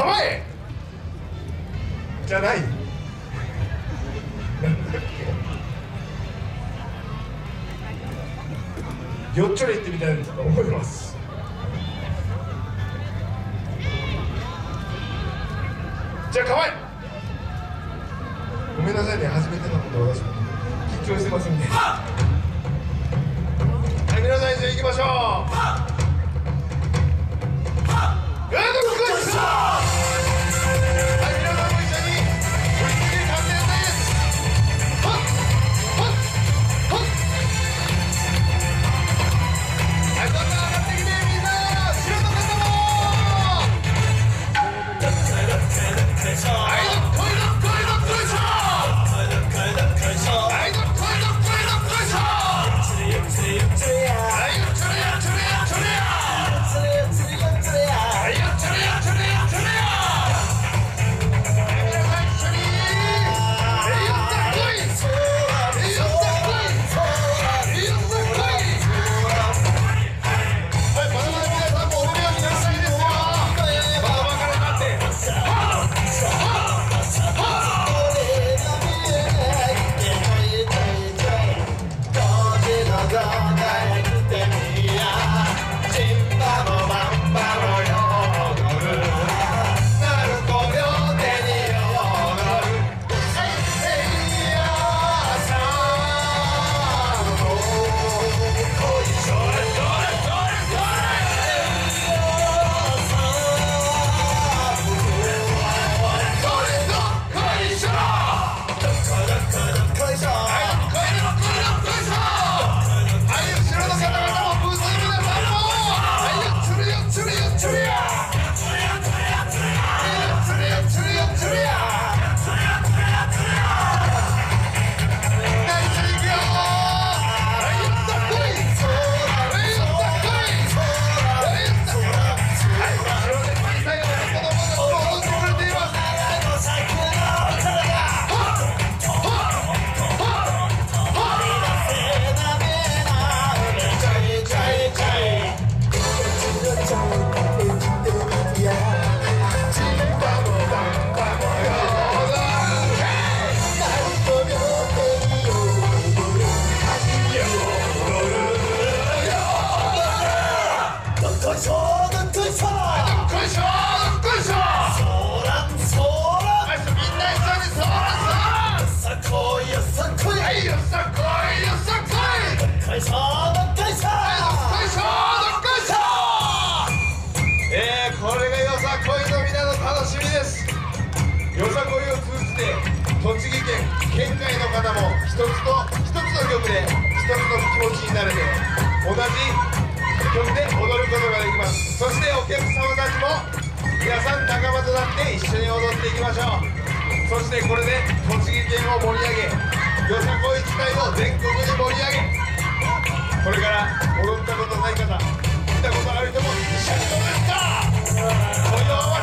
構えじゃない。よっちょり行ってみたいなと思います。じゃあ構え。ごめんなさいね、初めてのこと私も緊張してますんで。はい、皆さん一緒に行きましょう。これがよさこいのみんなの楽しみです。よさこいを通じて栃木県県外の方も一つの曲で一つの気持ちになれて同じ曲で踊ることができます。そしてお客様たちも皆さん仲間となって一緒に踊っていきましょう。そしてこれで栃木県を盛り上げ、よさこい自体を全国に盛り上げ、これから踊ったことない方、見たことある人も一緒に踊った。